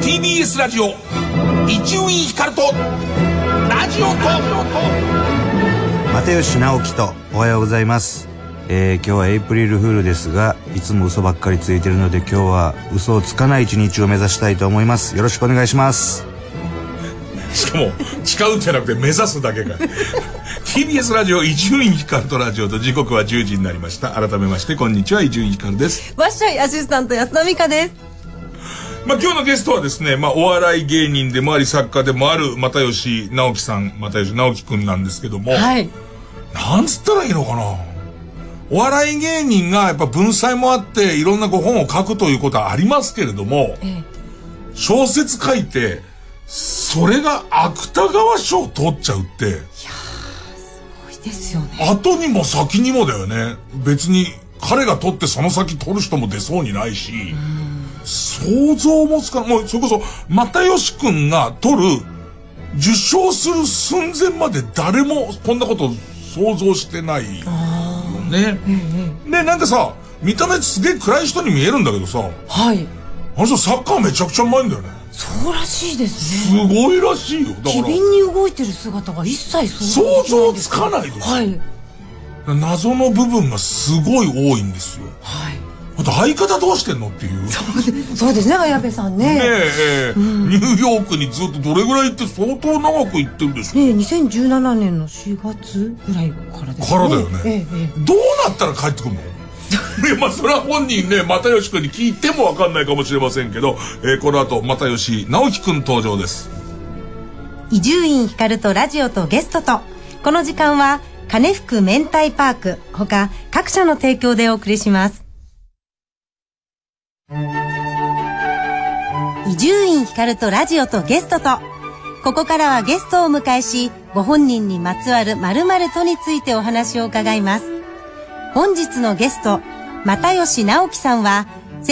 TBS ラジオ伊集院光とラジオと又吉直樹とおはようございます。今日はエイプリルフールですが、いつも嘘ばっかりついてるので、今日は嘘をつかない一日を目指したいと思います。よろしくお願いします。 しかも誓うんじゃなくて目指すだけかTBS ラジオ伊集院光とラジオと、時刻は10時になりました。改めましてこんにちは、伊集院光です。 わっしょい、アシスタント安田美香です。 今日のゲストはですね、お笑い芸人でもあり作家でもある又吉直樹さん、又吉直樹くんなんですけども、 はい。 なんつったらいいのかな。お笑い芸人がやっぱ文才もあっていろんな本を書くということはありますけれども、小説書いてそれが芥川賞を取っちゃうって、いやー、すごいですよね。 後にも先にもだよね。別に彼が取ってその先取る人も出そうにないし、想像もつかない。もうそれこそ又吉くんが取る、受賞する寸前まで誰もこんなこと想像してないよね。で、なんかさ、見た目すげえ暗い人に見えるんだけどさ、 はい。 あの人サッカーめちゃくちゃうまいんだよね。 そうらしいですね。 すごいらしいよ。だから機敏に動いてる姿が一切想像つかないでしょ。 はい。 謎の部分がすごい多いんですよ。 はい。 あと相方どうしてんのっていう。 そうですね、綾部さんね。 ニューヨークにずっとどれぐらい行って、相当長く行ってるでしょ。 2017年の4月ぐらいからですね。 からだよね。どうなったら帰ってくるのそれは本人ね、又吉くんに聞いてもわかんないかもしれませんけど、この後、又吉直樹くん登場です。 伊集院光とラジオとゲストと、この時間は、金福明太パーク、他、各社の提供でお送りします。伊集院光とラジオとゲストと、ここからはゲストをお迎えし、ご本人にまつわる〇〇とについてお話を伺います。本日のゲスト、又吉直樹さんは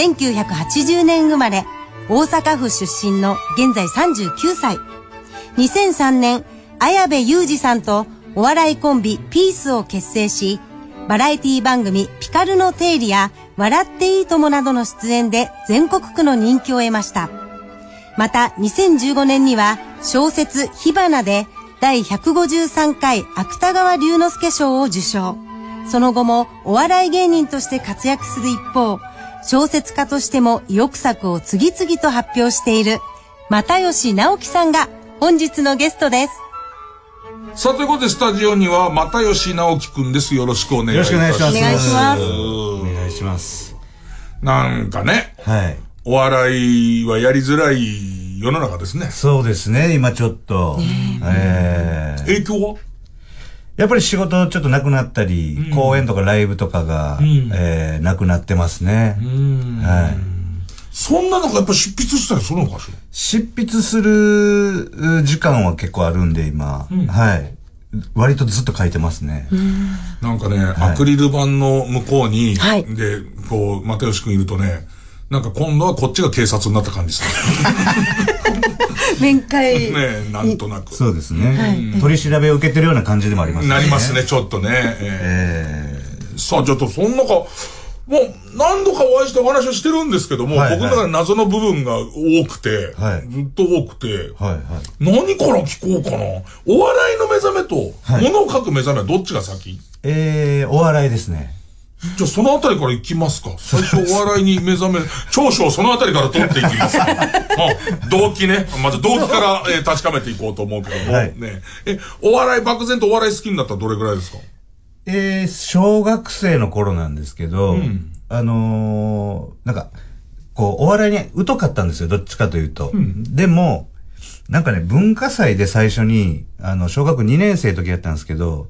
1980年生まれ、大阪府出身の現在39歳。2003年、綾部祐二さんとお笑いコンビピースを結成し、バラエティ番組ピカルの定理や笑っていいともなどの出演で全国区の人気を得ました。また2015年には小説火花で第153回芥川龍之介賞を受賞。その後もお笑い芸人として活躍する一方、小説家としても意欲作を次々と発表している又吉直樹さんが本日のゲストです。 さあ、ということでスタジオには又吉直樹くんです。よろしくお願いいたします。 お願いします。 お願いします。 なんかね、 はい。 お笑いはやりづらい世の中ですね。 そうですね、今ちょっと。 影響はやっぱり仕事ちょっとなくなったり、公演とかライブとかが、なくなってますね。はい。 そんなのがやっぱ執筆したりするのかしら。 執筆する時間は結構あるんで今、はい。割とずっと書いてますね。 なんかね、アクリル板の向こうに、で、こう、又吉くんいるとね、なんか今度はこっちが警察になった感じする。面会。 ね、なんとなく。 そうですね。取り調べを受けてるような感じでもありますね。 なりますね、ちょっとね。さあ、ちょっとそんなか、もう何度かお会いしてお話をしてるんですけども、僕の中で謎の部分が多くて、ずっと多くて、何から聞こうかな。お笑いの目覚めと、物を書く目覚めはどっちが先？ お笑いですね。 じゃあそのあたりから行きますか。最初お笑いに目覚め、長所をそのあたりから取っていきますか。動機ね。まず動機から、確かめていこうと思うけども、ね。お笑い、漠然とお笑い好きになったらどれぐらいですか？ 小学生の頃なんですけど、なんか、こう、お笑いに疎かったんですよ、どっちかというと。でも、なんかね、文化祭で最初に、小学2年生の時やったんですけど、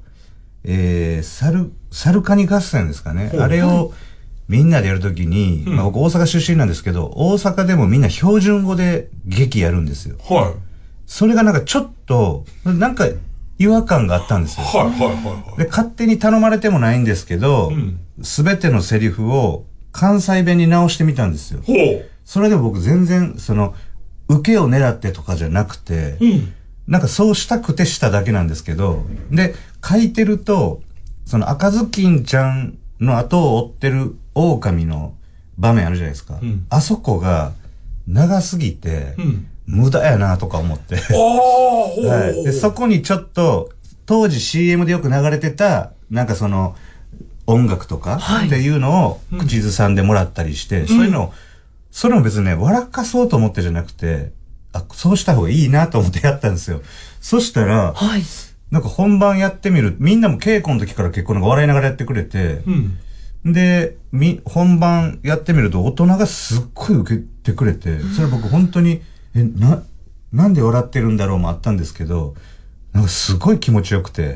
サルカニ合戦ですかね。あれをみんなでやるときに、僕大阪出身なんですけど、大阪でもみんな標準語で劇やるんですよ。それがなんかちょっと、なんか違和感があったんですよ。で、勝手に頼まれてもないんですけど、すべてのセリフを関西弁に直してみたんですよ。それでも僕全然、受けを狙ってとかじゃなくて、なんかそうしたくてしただけなんですけど、で、書いてると、赤ずきんちゃんの後を追ってる狼の場面あるじゃないですか。あそこが、 長すぎて、無駄やなとか思って。はい。で、そこにちょっと、当時 CM でよく流れてた、なんかその、音楽とかっていうのを口ずさんでもらったりして、そういうのを、それも別にね、笑かそうと思ってじゃなくて、そうした方がいいなと思ってやったんですよ。そしたら、なんか本番やってみる、みんなも稽古の時から結構なんか笑いながらやってくれて、で、本番やってみると大人がすっごい受けてくれて、それ僕本当に、なんで笑ってるんだろうもあったんですけど、なんかすごい気持ちよくて、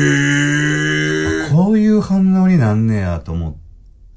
こういう反応になんねやと思って、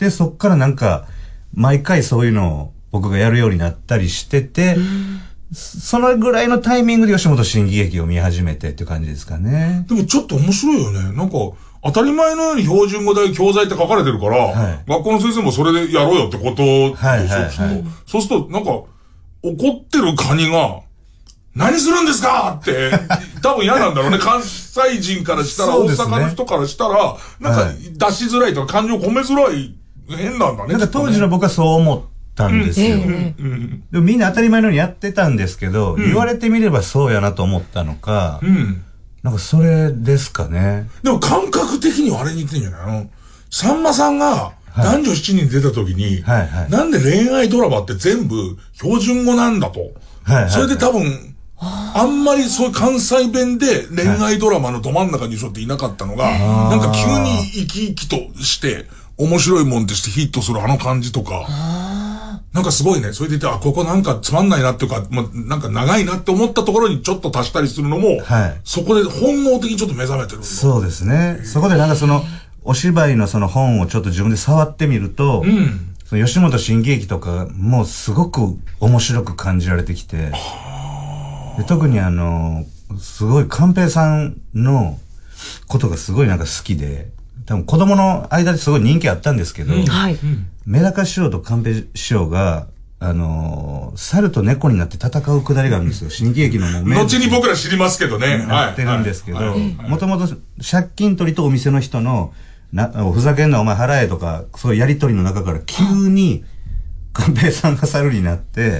そっからなんか、毎回そういうのを僕がやるようになったりしてて、そのぐらいのタイミングで吉本新喜劇を見始めてっていう感じですかね。 でもちょっと面白いよね。なんか、当たり前のように標準語大教材って書かれてるから、学校の先生もそれでやろうよってことでしょ、そうすると、なんか、怒ってるカニが、何するんですかって、多分嫌なんだろうね。関西人からしたら、大阪の人からしたら、なんか出しづらいとか感情込めづらい、変なんだね。 なんか当時の僕はそう思ったんですよ。でもみんな当たり前のようにやってたんですけど、言われてみればそうやなと思ったのか、なんかそれですかね。 でも感覚的にはあれに似てんじゃないさんまさんが男女7人出た時に、なんで恋愛ドラマって全部標準語なんだと。それで多分、あんまりそういう関西弁で恋愛ドラマのど真ん中に人っていなかったのが、なんか急に生き生きとして面白いもんとしてヒットするあの感じとか、なんかすごいね。それでいて、ここなんかつまんないなっていうか、なんか長いなって思ったところにちょっと足したりするのも、そこで本能的にちょっと目覚めてる。 そうですね。そこでなんかその、お芝居のその本をちょっと自分で触ってみると、その吉本新喜劇とかもすごく面白く感じられてきて、で特にすごい寛平さんのことがすごいなんか好きで、多分子供の間ですごい人気あったんですけど、メダカ師匠と寛平師匠が、猿と猫になって戦うくだりがあるんですよ。新喜劇のもう後に僕ら知りますけどね。 やってるんですけど、もともと借金取りとお店の人の、ふざけんなお前払えとか、そういうやりとりの中から急に寛平さんが猿になって、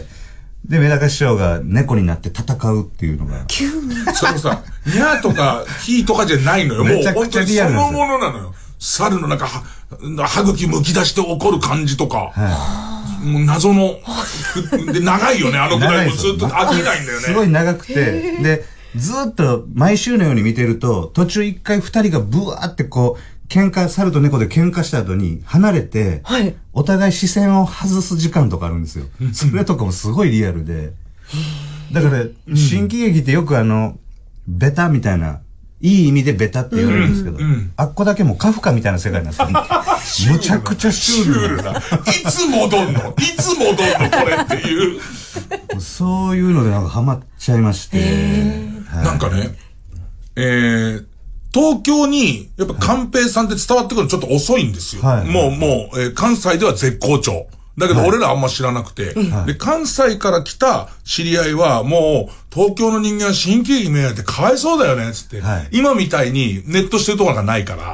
で、メダカ師匠が猫になって戦うっていうのが。 急に。 それさ、ニャーとかヒーとかじゃないのよ。もう本当にそのものなのよ。猿のなんか、歯茎むき出して怒る感じとか。もう謎の、で、長いよね、あのくらいもずっと飽きないんだよね。 すごい長くて、で、ずっと毎週のように見てると、途中一回二人がブワーってこう、猿と猫で喧嘩した後に離れて、お互い視線を外す時間とかあるんですよ。それとかもすごいリアルで。だから、新喜劇ってよくベタみたいな、いい意味でベタって言われるんですけど、あっこだけもうカフカみたいな世界なんですよ。むちゃくちゃシュールな。いつ戻んのこれっていう。 そういうのでなんかハマっちゃいまして。 なんかね、東京に、やっぱ寛平さんって伝わってくるのちょっと遅いんですよ。もう、関西では絶好調。だけど俺らあんま知らなくて、で、関西から来た知り合いは、もう、東京の人間は新喜劇見られてかわいそうだよね、つって。今みたいにネットしてるところがないから、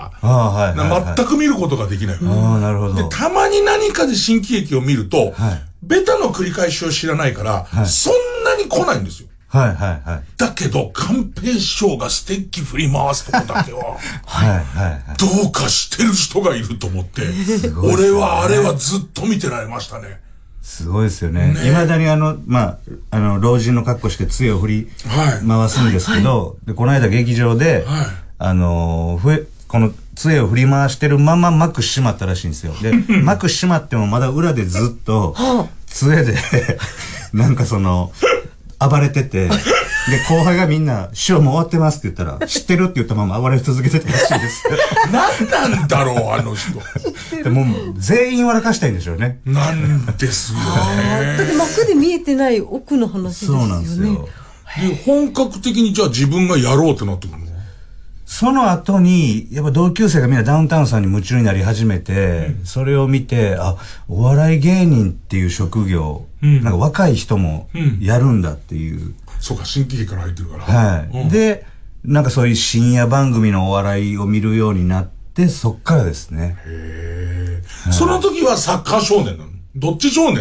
全く見ることができない。 なるほど。 で、たまに何かで新喜劇を見ると、ベタの繰り返しを知らないから、そんなに来ないんですよ。だけど、寛平師匠がステッキ振り回すとこだけは、どうかしてる人がいると思って、俺はあれはずっと見てられましたね。 すごいですよね。未だに老人の格好して杖を振り回すんですけど、で、この間劇場で、この杖を振り回してるまま幕閉まったらしいんですよ。で、幕閉まってもまだ裏でずっと、杖で、なんか暴れてて、で、後輩がみんな、師匠もう終わってますって言ったら、知ってるって言ったまま暴れ続けてたらしいです。 何なんだろう、あの人。 でも、全員笑かしたいんでしょうね。 なんですよね。 だって幕で見えてない奥の話ですよね。そうなんですよ。 で、本格的にじゃあ自分がやろうってなってくるの？ その後に、やっぱ同級生がみんなダウンタウンさんに夢中になり始めて、それを見て、お笑い芸人っていう職業、なんか若い人もやるんだっていう。 そうか、新喜劇から入ってるから。 で、なんかそういう深夜番組のお笑いを見るようになって、そっからですね。 その時はサッカー少年なの？どっち少年なの？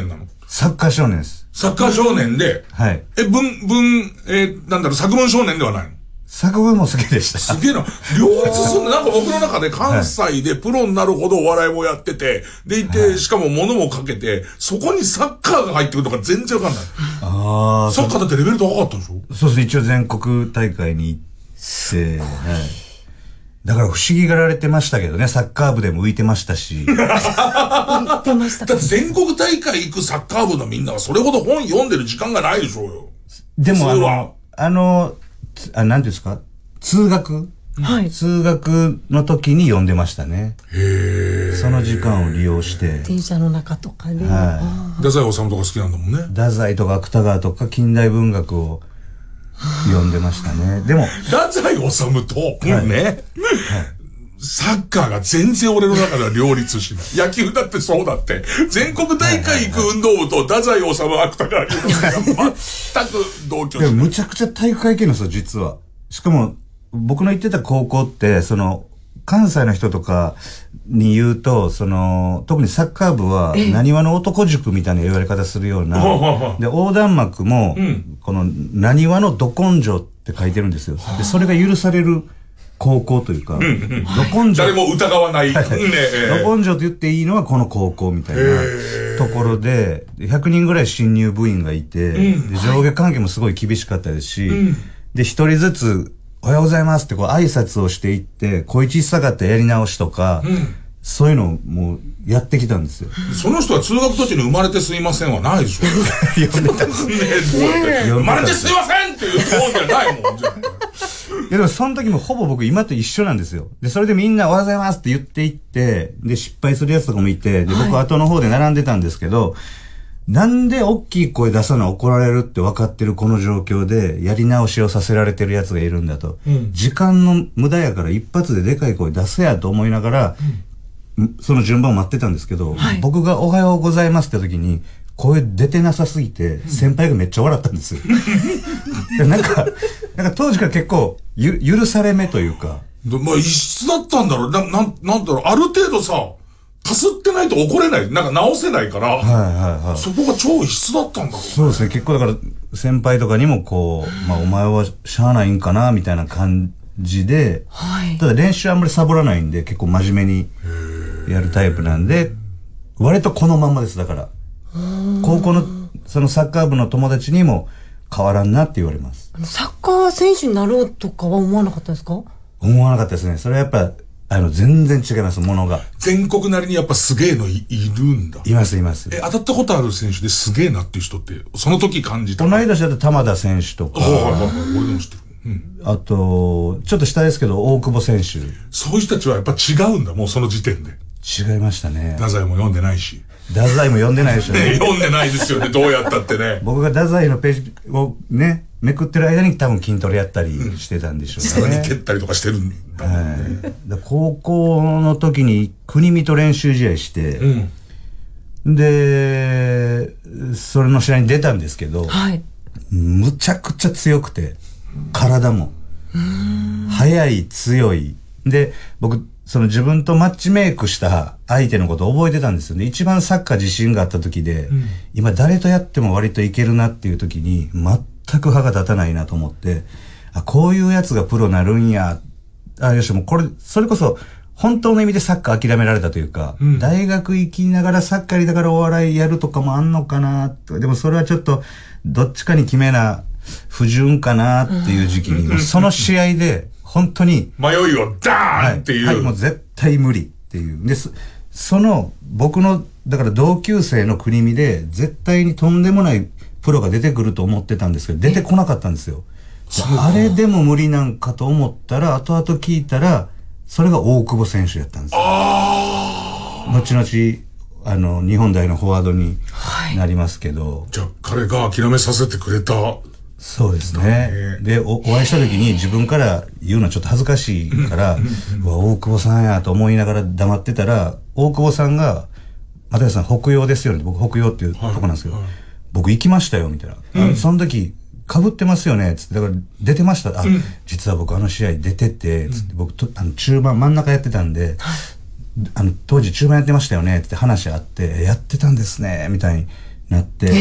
サッカー少年です。 サッカー少年で、 はい。 作文少年ではないの？ 作文も好きでした。 すげえな。両立すんの。なんか僕の中で関西でプロになるほどお笑いもやってて、でいて、しかも物もかけて、そこにサッカーが入ってくるとか全然わかんない。 ああ。 サッカーだってレベル高かったでしょ？ そうです。一応全国大会に行って、はい。だから不思議がられてましたけどね、サッカー部でも浮いてましたし。 浮いてました。 だって全国大会行くサッカー部のみんなはそれほど本読んでる時間がないでしょうよ。 でもなんていうんですか、通学の時に読んでましたね。 へえ。 その時間を利用して。 電車の中とかで。 はい。太宰治とか好きなんだもんね。 太宰とか芥川とか近代文学を読んでましたね。でも。 太宰治と、ね。サッカーが全然俺の中では両立しない。野球だってそうだって。全国大会行く運動部と太宰治、芥川龍之介が全く同居しない。 むちゃくちゃ体育会系なんですよ、実は。しかも、僕の行ってた高校って、関西の人とかに言うと、特にサッカー部は、浪速の男塾みたいな言われ方するような、で、横断幕も、この、浪速のど根性って書いてるんですよ。で、それが許される高校というか、ど根性。 誰も疑わない。ど根性と言っていいのはこの高校みたいなところで、100人ぐらい新入部員がいて、で上下関係もすごい厳しかったですし、で、一人ずつ、おはようございますって挨拶をしていって、小一下がったやり直しとか、そういうのをもうやってきたんですよ。 その人は通学途中に生まれてすいませんはないでしょ。 読んでたんですね。 生まれてすいませんっていうトーンじゃないもん。いやでもその時もほぼ僕今と一緒なんですよ。で、それでみんなおはようございますって言っていって、で、失敗するやつとかもいて、で、僕後の方で並んでたんですけど、なんで大きい声出さな怒られるって分かってるこの状況でやり直しをさせられてるやつがいるんだと。時間の無駄やから一発ででかい声出せやと思いながら、その順番を待ってたんですけど、僕がおはようございますって時に声出てなさすぎて先輩がめっちゃ笑ったんですよ。なんか当時から結構許され目というか。 まあ異質だったんだろう。なんだろう。ある程度さ、かすってないと怒れない。なんか直せないから。そこが超異質だったんだろうね。 そうですね。結構だから先輩とかにもまあお前はしゃあないんかなみたいな感じで、ただ練習あんまりサボらないんで結構真面目にやるタイプなんで、割とこのまんまです。だから。高校のそのサッカー部の友達にも変わらんなって言われます。 サッカー選手になろうとかは思わなかったですか？ 思わなかったですね。それはやっぱ、全然違います、ものが。 全国なりにやっぱすげえのいるんだ。 います。 当たったことある選手ですげえなっていう人って、その時感じた。 同い年だと玉田選手とか。 俺でも知ってる。 あと、ちょっと下ですけど、大久保選手。 そういう人たちはやっぱ違うんだ、もうその時点で。 違いましたね。 太宰も読んでないし。 太宰も読んでないでしょね。 読んでないですよね、どうやったってね。 僕が太宰のページをね、めくってる間に多分筋トレやったりしてたんでしょうね。 さらに蹴ったりとかしてるんだもんね。 高校の時に国見と練習試合して、で、それの試合に出たんですけど、むちゃくちゃ強くて、体も。速い、強い。で、僕、自分とマッチメイクした相手のことを覚えてたんですよね。一番サッカー自信があった時で、今誰とやっても割といけるなっていう時に、全く歯が立たないなと思って、こういうやつがプロなるんや。よし、もうそれこそ、本当の意味でサッカー諦められたというか、大学行きながらサッカーやりながらお笑いやるとかもあんのかなと。でもそれはちょっと、どっちかに決めな不純かなっていう時期に、その試合で、本当に。 迷いをダーンっていう。 はい、もう絶対無理っていう。で、僕の、だから同級生の国見で、絶対にとんでもないプロが出てくると思ってたんですけど、出てこなかったんですよ。あれでも無理なんかと思ったら、後々聞いたら、それが大久保選手やったんですよ。後々、日本代のフォワードになりますけど。 じゃあ、彼が諦めさせてくれた。 そうですね。で、お会いした時に自分から言うのはちょっと恥ずかしいから、大久保さんやと思いながら黙ってたら、大久保さんが、又吉さん北洋ですよね。僕北洋っていうとこなんですけど、僕行きましたよ、みたいな。その時、被ってますよね、つって。だから出てました。実は僕試合出てて、つって僕中盤真ん中やってたんで、当時中盤やってましたよね、って話あって、やってたんですね、みたいになって、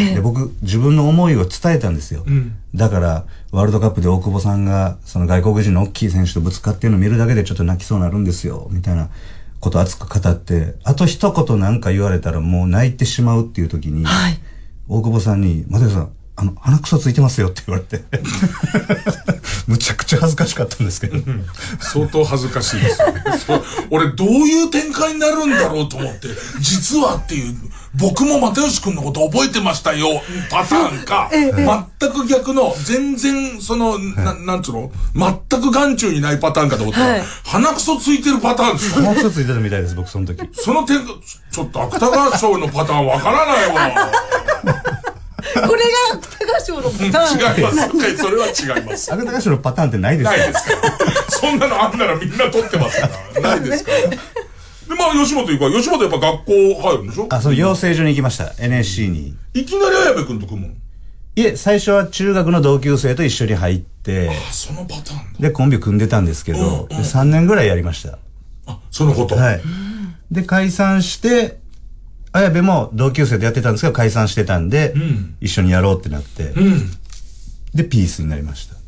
で僕自分の思いを伝えたんですよ、だからワールドカップで大久保さんがその外国人の大きい選手とぶつかってるのを見るだけでちょっと泣きそうになるんですよみたいなことを熱く語って、あと一言なんか言われたらもう泣いてしまうっていう時に、大久保さんに「又吉さん鼻くそついてますよ」って言われてむちゃくちゃ恥ずかしかったんですけど相当恥ずかしいですよね俺どういう展開になるんだろうと思って実はっていう僕も又吉くんのこと覚えてましたよパターンか全く逆の全然そのなんつうの全く眼中にないパターンかと思ったら鼻くそついてるパターンです鼻くそついてたみたいです僕その時その点ちょっと芥川賞のパターンわからないわこれが芥川賞のパターン違いますそれは違います芥川賞のパターンってないですかないですからそんなのあんならみんな取ってますからないですからで吉本行くわ吉本やっぱ学校入るんでしょその養成所に行きました NSC にいきなり綾部君と組むのいえ最初は中学の同級生と一緒に入ってそのパターンでコンビ組んでたんですけど、3年ぐらいやりましたそのことはいで解散して綾部も同級生でやってたんですけど解散してたんで、一緒にやろうってなって、でピースになりました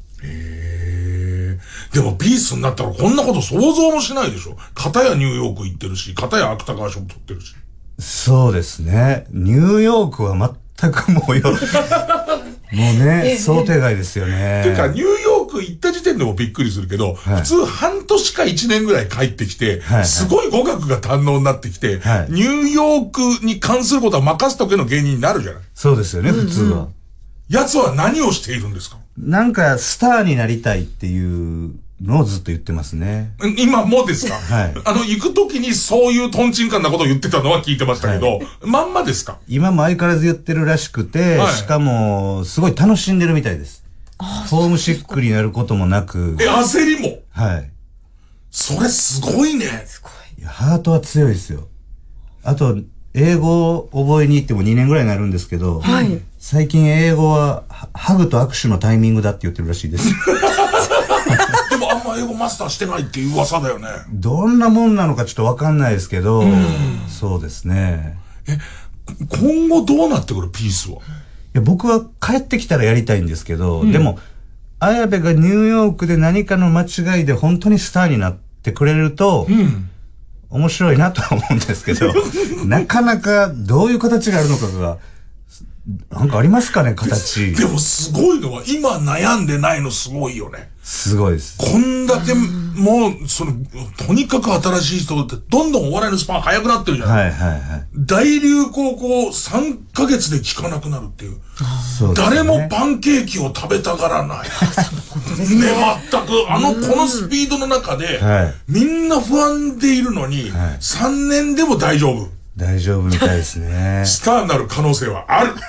でもピースになったらこんなこと想像もしないでしょ片やニューヨーク行ってるし片や芥川賞も取ってるしそうですねニューヨークは全くもうね想定外ですよねていうかニューヨーク行った時点でもびっくりするけど、普通半年か1年ぐらい帰ってきて、すごい語学が堪能になってきて、ニューヨークに関することは任せとけの芸人になるじゃないそうですよね普通は奴は何をしているんですかなんかスターになりたいっていうのをずっと言ってますね今もですか行く時にそういうトンチンカンなことを言ってたのは聞いてましたけど、まんまですか今も相変わらず言ってるらしくて、しかもすごい楽しんでるみたいですホームシックになることもなく焦りもはいそれすごいねすごいいやハートは強いですよあと英語を覚えに行っても2年ぐらいになるんですけど、最近英語はハグと握手のタイミングだって言ってるらしいですでもあんま英語マスターしてないっていう噂だよねどんなもんなのかちょっとわかんないですけど、そうですね今後どうなってくるピースはいや僕は帰ってきたらやりたいんですけど、でも綾部がニューヨークで何かの間違いで本当にスターになってくれると、面白いなとは思うんですけどなかなかどういう形があるのかがなんかありますかね形でもすごいのは今悩んでないのすごいよねすごいですこんだけもうとにかく新しい人ってどんどんお笑いのスパン早くなってるじゃない大流行語3ヶ月で聞かなくなるっていう誰もパンケーキを食べたがらないね全くこのスピードの中で、みんな不安でいるのに、3年でも大丈夫みたいですねスターになる可能性はある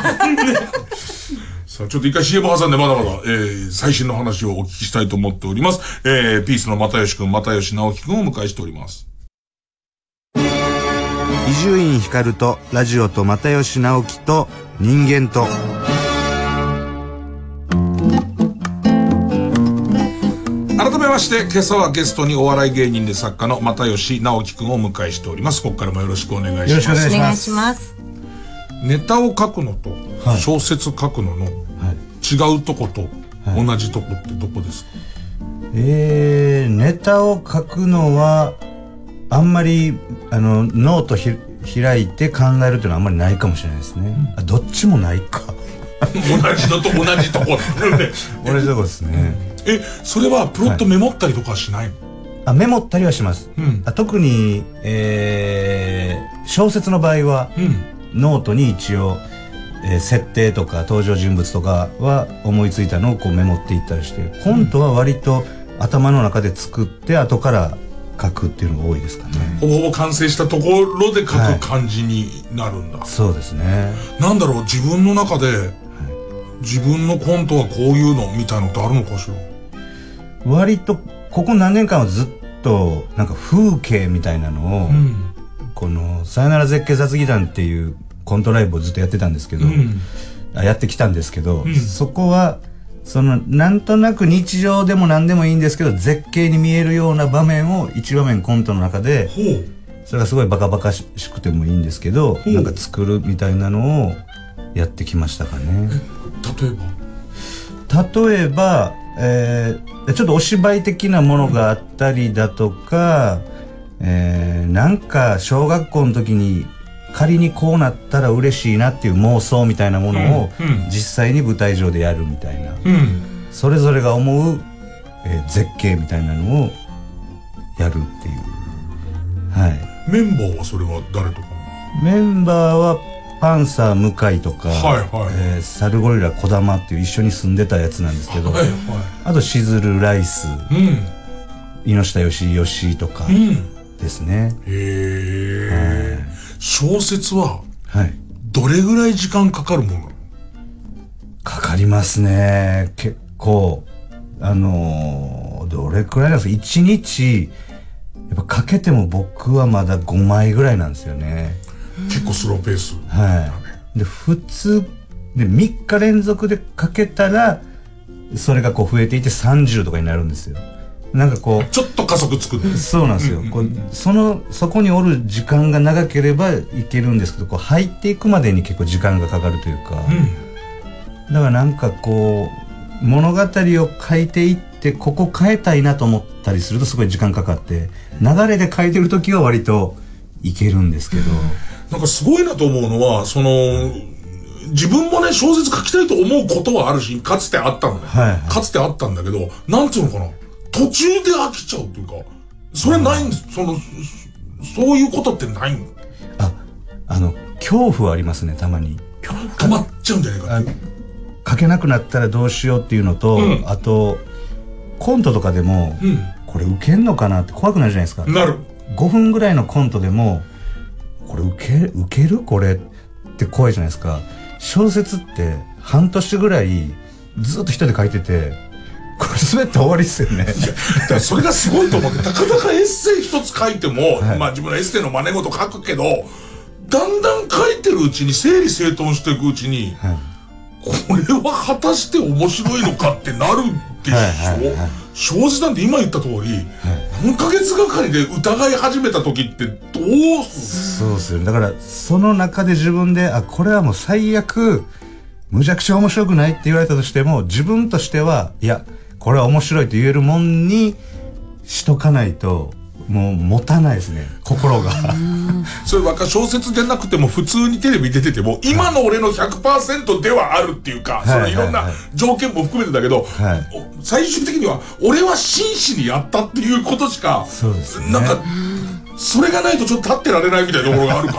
さあちょっと一回 CM 挟んでまだまだ、最新の話をお聞きしたいと思っております。ピースの又吉くん、又吉直樹くんをお迎えしております。 伊集院光とラジオと又吉直樹と人間と改めまして今朝はゲストにお笑い芸人で作家の又吉直樹くんをお迎えしております。ここからもよろしくお願いします。 よろしくお願いします。 ネタを書くのと小説書くのの違うとこと同じとこってどこですか？ ネタを書くのはあんまりノート開いて考えるっていうのはあんまりないかもしれないですね。どっちもないか同じのと同じとこ同じとこですね。 それはプロットメモったりとかはしないの？ メモったりはします。特に小説の場合はノートに一応設定とか登場人物とかは思いついたのをこうメモっていったりして、コントは割と頭の中で作って後から書くっていうのが多いですかね。 ほぼほぼ完成したところで書く感じになるんだ。 そうですね。 なんだろう、自分の中で、自分のコントはこういうのみたいのってあるのかしら？ 割とここ何年間はずっとなんか風景みたいなのを、このさよなら絶景雑技団っていうコントライブをずっとやってたんですけど、やってきたんですけど、そこはなんとなく日常でも何でもいいんですけど絶景に見えるような場面を一場面コントの中で、それがすごいバカバカしくてもいいんですけど、なんか作るみたいなのをやってきましたかね。 例えばちょっとお芝居的なものがあったりだとか、なんか小学校の時に仮にこうなったら嬉しいなっていう妄想みたいなものを実際に舞台上でやるみたいな、それぞれが思う、絶景みたいなのをやるっていう、はい。 メンバーはそれは誰とか？ メンバーはパンサー向井とか、サルゴリラ児玉っていう一緒に住んでたやつなんですけど、あとしずるライス、井下よしよしとかですね。 へえ。小説はどれぐらい時間かかるものなの？ かかりますね。結構どれくらいなんですか。1日やっぱかけても僕はまだ5枚ぐらいなんですよね。 結構スローペース。 はい。で普通で3日連続でかけたらそれがこう増えていって30とかになるんですよ。なんかこうちょっと加速つく。 そうなんですよ。そこにおる時間が長ければいけるんですけど、こう入っていくまでに結構時間がかかるというか、だからなんかこう物語を書いていってここ変えたいなと思ったりするとすごい時間かかって、流れで書いてる時は割といけるんですけど、 なんかすごいなと思うのは自分もね小説書きたいと思うことはあるし、かつてあったのね、かつてあったんだけど、なんていうのかな、途中で飽きちゃうというか、それないんです。そういうことってないん？ 恐怖はありますね、たまに。 止まっちゃうんじゃないかって。 書けなくなったらどうしようっていうのと、あとコントとかでも、これウケんのかなって怖くなるじゃないですか。 なる。 5分ぐらいのコントでもこれウケるこれって怖いじゃないですか。小説って半年ぐらいずっと一人で書いてて、これ滑って終わりっすよね。いや、だからそれがすごいと思って、たかだかエッセイ一つ書いても、まあ自分のエッセイの真似事書くけど、だんだん書いてるうちに整理整頓していくうちに、これは果たして面白いのかってなるでしょ。小説なんて今言った通り、何ヶ月がかりで疑い始めた時ってどうする？ そうですよ。だからその中で自分でこれはもう最悪むちゃくちゃ面白くないって言われたとしても、自分としてはいやこれは面白いと言えるもんにしとかないともう持たないですね、心が。 それ小説じゃなくても普通にテレビ出てても、今の俺の 100% ではあるっていうか、いろんな条件も含めてだけど、最終的には俺は真摯にやったっていうことしか、なんかそれがないとちょっと立ってられないみたいなところがあるから、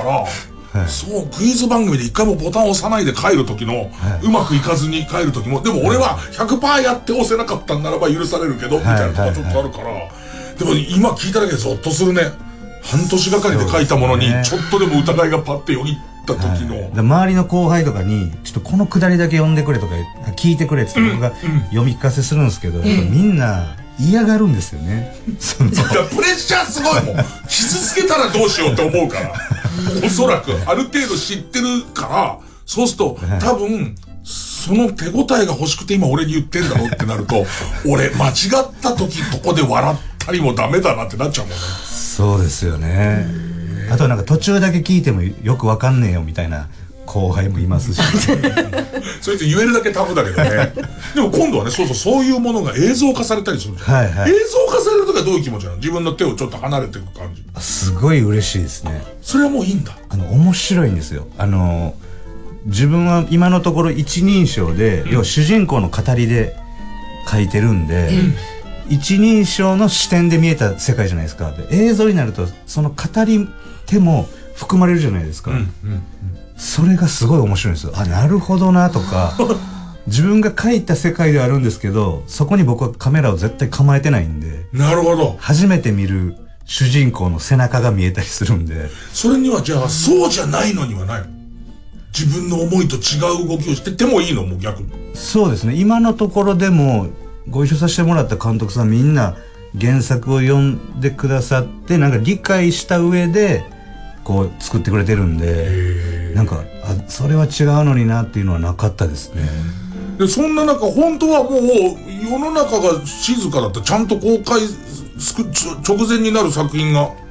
そう、クイズ番組で一回もボタンを押さないで帰る時の、うまくいかずに帰る時も、でも俺は 100% やって押せなかったんならば許されるけどみたいなところがちょっとあるから、でも今聞いただけでゾッとするね。半年がかりで書いたものにちょっとでも疑いがパッてよぎった時の、 周りの後輩とかにちょっとこのくだりだけ読んでくれとか聞いてくれって僕が読み聞かせするんですけど、みんな嫌がるんですよね。 プレッシャーすごいもん。傷つけたらどうしようって思うから、おそらくある程度知ってるから、そうすると多分その手応えが欲しくて今俺に言ってんだろうってなると、俺間違った時ここで笑ったりもダメだなってなっちゃうもんね。 そうですよね。あとなんか途中だけ聞いてもよくわかんねえよみたいな後輩もいますし。 それって言えるだけタフだけどね。でも今度はね、そういうものが映像化されたりするじゃん。映像化されるときはどういう気持ちなの？自分の手をちょっと離れていく感じ。 すごい嬉しいですね。 それはもういいんだ。 面白いんですよ。自分は今のところ一人称で、要は主人公の語りで書いてるんで、一人称の視点で見えた世界じゃないですか。で映像になるとその語り手も含まれるじゃないですか。それがすごい面白いんですよ。なるほどなとか自分が書いた世界ではあるんですけど、そこに僕はカメラを絶対構えてないんで、 なるほど、 初めて見る主人公の背中が見えたりするんで。 それにはじゃあそうじゃないのにはないの？自分の思いと違う動きをしててもいいの？もう逆に。そうですね。 今のところでもご一緒させてもらった監督さんみんな原作を読んでくださって、なんか理解した上でこう作ってくれてるんで、なんかそれは違うのになっていうのはなかったですね。 でそんな中本当はもう世の中が静かだった、ちゃんと公開直前になる作品が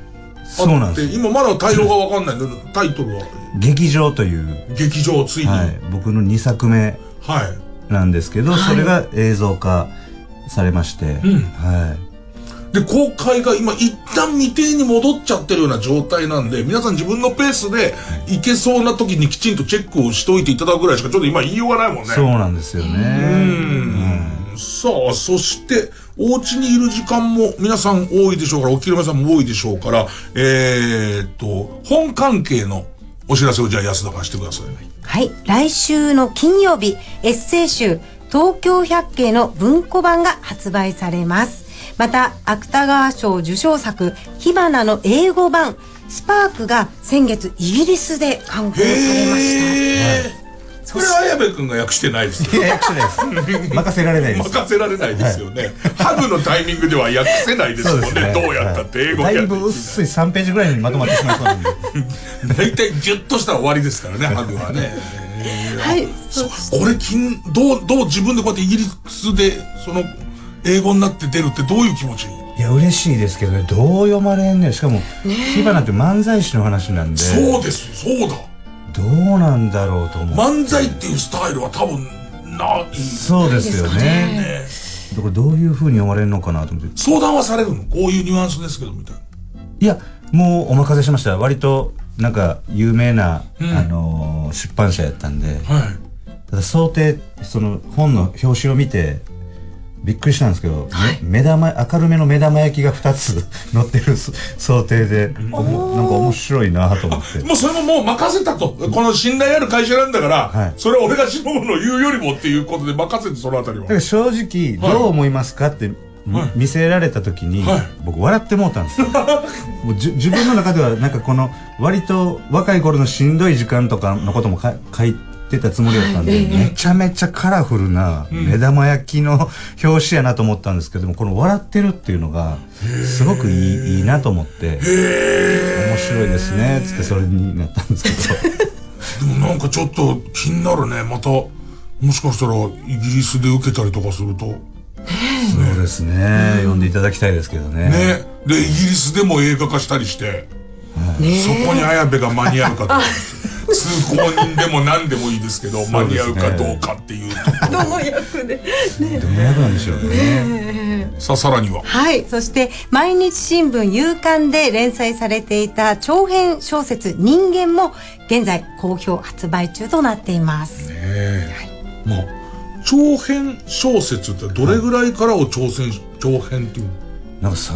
そうなんです。 今まだタイトルがわかんないんだけど、タイトルは劇場という。 劇場、ついに。 はい。僕の2作目。はい。なんですけど、はい、それが映像化されまして。うん。はい。で、 公開が今一旦未定に戻っちゃってるような状態なんで、皆さん自分のペースで行けそうな時にきちんとチェックをしといていただくぐらいしかちょっと今言いようがないもんね。 そうなんですよね。 さあ、そして、お家にいる時間も皆さん多いでしょうから、おきる皆さんも多いでしょうから、本関係のお知らせをじゃあ安田からしてください。 はい。来週の金曜日、エッセイ集、東京百景の文庫版が発売されます。また、芥川賞受賞作、火花の英語版、スパークが先月イギリスで刊行されました。 これは綾部君が訳してないですよ。 訳してないです。任せられないです。 任せられないですよね。ハグのタイミングでは訳せないですもんね。どうやったって英語だいぶ薄い3ページぐらいにまとまってしまいそうなんで。 大体ギュッとしたら終わりですからね、ハグはね。 はい。 これどう自分でこうやってイギリスでその英語になって出るってどういう気持ち？ いや嬉しいですけどね。どう読まれんねん。しかも火花って漫才師の話なんで。 そうです。そうだ。 どうなんだろうと思って。 漫才っていうスタイルは多分ない。 そうですよね。だからどういう風に読まれるのかなと思って。 相談はされるの？こういうニュアンスですけどみたいな。 いやもうお任せしました。割となんか有名な、出版社やったんで。はい。ただ想定その本の表紙を見てびっくりしたんですけど、はい、明るめの目玉焼きが2つ乗ってる想定で、なんか面白いなと思って。 もうそれももう任せたと。この信頼ある会社なんだから、はい、それは俺が忍ぶの言うよりもっていうことで任せてそのあたりは。だから正直、どう思いますかって、見せられた時に、僕笑ってもうたんですよ。もう自分の中ではなんかこの割と若い頃のしんどい時間とかのことも書いてたつもりだったんで、めちゃめちゃカラフルな目玉焼きの表紙やなと思ったんですけども、この笑ってるっていうのがすごくいいなと思って、面白いですねつってそれになったんですけど。でもなんかちょっと気になるね。またもしかしたらイギリスで受けたりとかすると。 そうですね。読んでいただきたいですけどね。 ね。でイギリスでも映画化したりして、そこに綾部が間に合うかとか。通行人でも何でもいいですけど、間に合うかどうかっていうところ。 どの役で、 どの役なんでしょうね。 さあさらには、 はい、そして毎日新聞夕刊で連載されていた長編小説人間も現在好評発売中となっていますね。 まあ長編小説ってどれぐらいからを長編っていう、 なんか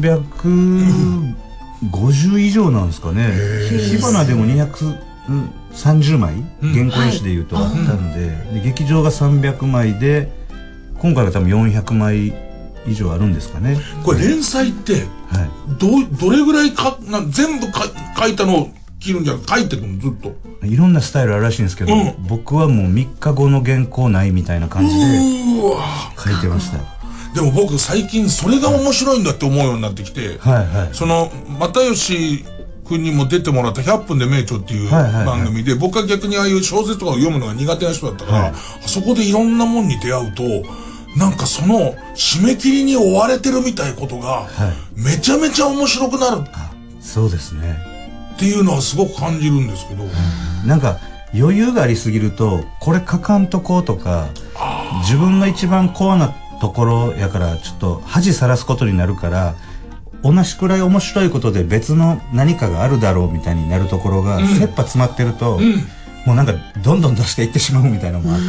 350以上なんですかね。火花でも230枚、原稿用紙でいうとあったんで、劇場が300枚で今回が多分400枚以上あるんですかね。 これ連載って、どれぐらい全部書いたのを切るんじゃなくて書いてるのずっと。 いろんなスタイルあるらしいんですけど、僕はもう3日後の原稿ないみたいな感じで書いてました。 でも僕最近それが面白いんだって思うようになってきて、その又吉君にも出てもらった100分で名著っていう番組で、僕は逆にああいう小説とかを読むのが苦手な人だったから、そこでいろんなもんに出会うと、なんかその締め切りに追われてるみたいことがめちゃめちゃ面白くなる。 そうですね。 っていうのはすごく感じるんですけど、 なんか余裕がありすぎるとこれ書かんとこうとか、自分が一番コアなところやからちょっと恥さらすことになるから、同じくらい面白いことで別の何かがあるだろうみたいになるところが切羽詰まってると、もうなんかどんどん出していってしまうみたいなのもあって、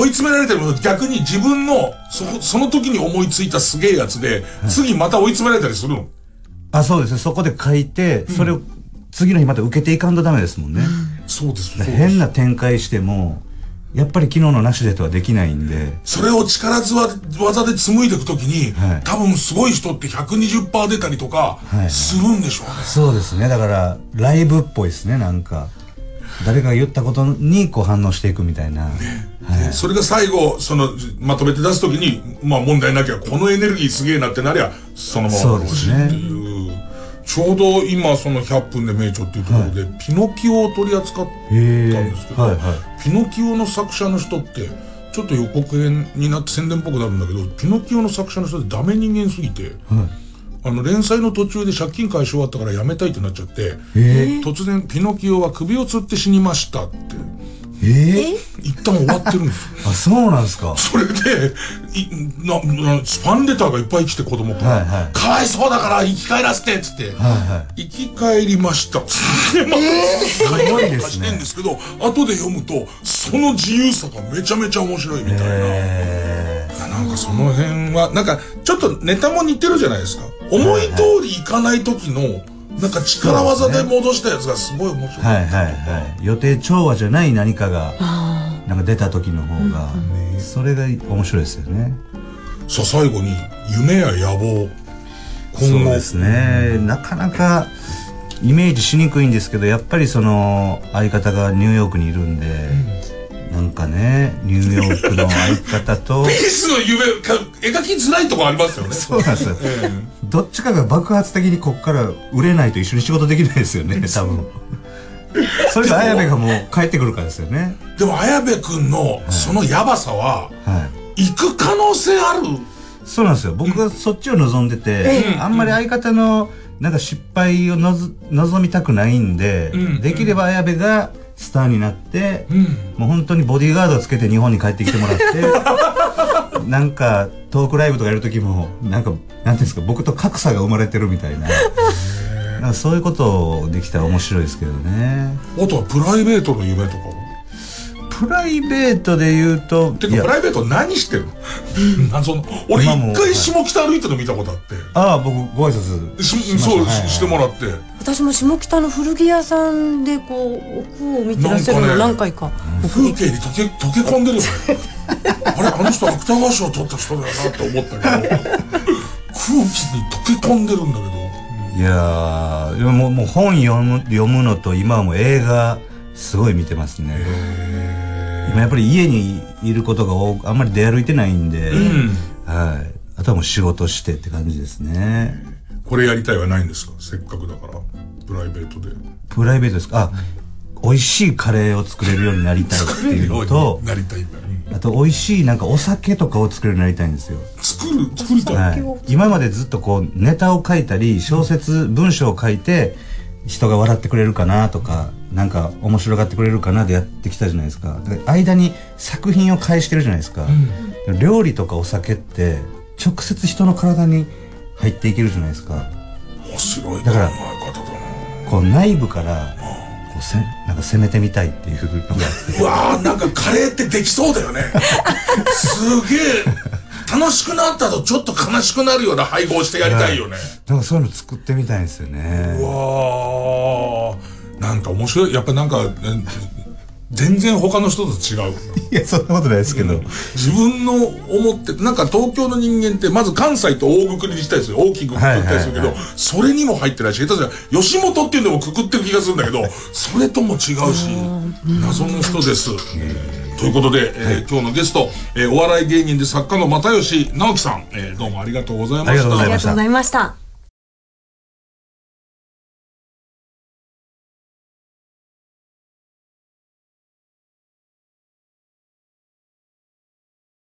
追い詰められてるの逆に自分のその時に思いついたすげえやつで、次また追い詰められたりするの？ そうですね。そこで書いて、それを次の日また受けていかんとダメですもんね。 そうです。 変な展開してもやっぱり昨日のなしでとはできないんで、 それを力技で紡いでいくときに、多分すごい人って 120% 出たりとかするんでしょうね。 そうですね。だからライブっぽいですね。なんか誰かが言ったことにこう反応していくみたいな、 それが最後まとめて出すときに問題なきゃこのエネルギーすげえなってなりゃそのままだろうしっていう。ちょうど今その100分で名著っていうところで、ピノキオを取り扱ったんですけど、ピノキオの作者の人ってちょっと予告編になって宣伝っぽくなるんだけど、ピノキオの作者の人ってダメ人間すぎて、 連載の途中で借金返し終わったからやめたいってなっちゃって、突然ピノキオは首を吊って死にましたって一旦終わってるんですあ、そうなんですか。 それでスパンレターがいっぱい来て、子供から、かわいそうだから生き返らせてっつって、生き返りましたっつってすごいですね。してんですけど、後で読むとその自由さがめちゃめちゃ面白いみたいな。なんかその辺はなんかちょっとネタも似てるじゃないですか。思い通りいかない時のなんか力技で戻したやつがすごい面白い。 予定調和じゃない何かがなんか出た時の方が、それが面白いですよね。 さあ最後に夢や野望、 今後。そうですね、なかなかイメージしにくいんですけど、やっぱりその相方がニューヨークにいるんで、なんかね、ニューヨークの相方とペースの夢描きづらいとこありますよね。 そうなんですよ、どっちかが爆発的にこっから売れないと一緒に仕事できないですよね、多分。それが綾部がもう帰ってくるからですよね。 でも綾部君のそのヤバさは、行く可能性ある。 そうなんですよ、僕はそっちを望んでて、あんまり相方のなんか失敗を望みたくないんで、できれば綾部がスターになって、もう本当にボディーガードをつけて日本に帰ってきてもらってなんかトークライブとかやる時もなんていうんですか、僕と格差が生まれてるみたいな、なんかそういうことできたら面白いですけどね。 あとはプライベートの夢とかも。 プライベートで言うと、 てかプライベート何してるの？俺一回下北歩いてるの見たことあって、 僕ご挨拶してもらって、 私も下北の古着屋さんでこう服を見てらっしゃるの何回か、 風景に溶け込んでるよね。あれ、あの人芥川賞を取った人だよなって思ったけど空気に溶け込んでるんだけど。 いやー、もう本読むのと、今はもう映画すごい見てますね。今やっぱり家にいることがあんまり出歩いてないんで、あとはもう仕事してって感じですね。 これやりたいはないんですか？せっかくだからプライベートで。 プライベートですか？美味しいカレーを作れるようになりたいっていうのと、あと美味しいなんかお酒とかを作れるようになりたいんですよ。 作りたい。 今までずっとこうネタを書いたり文章を書いて人が笑ってくれるかなとか、なんか面白がってくれるかなでやってきたじゃないですか。だから間に作品を返してるじゃないですか。料理とかお酒って直接人の体に入っていけるじゃないですか。 面白い考え方だな。 だからこう内部からなんか攻めてみたいっていうのがあって、 うわー、なんかカレーってできそうだよね。すげえ楽しくなったとちょっと悲しくなるような配合してやりたいよね。 なんかそういうの作ってみたいんですよね。 うわー、なんか面白い。やっぱなんか全然他の人と違う。 いや、そんなことないですけど、 自分の思ってなんか東京の人間ってまず関西と大くくりにしたりする、大きくくくったりするけど、それにも入ってないし、下手したら吉本っていうのもくくってる気がするんだけど、それとも違うし謎の人です。ということで、今日のゲスト、お笑い芸人で作家の又吉直樹さん、どうもありがとうございました。 ありがとうございました。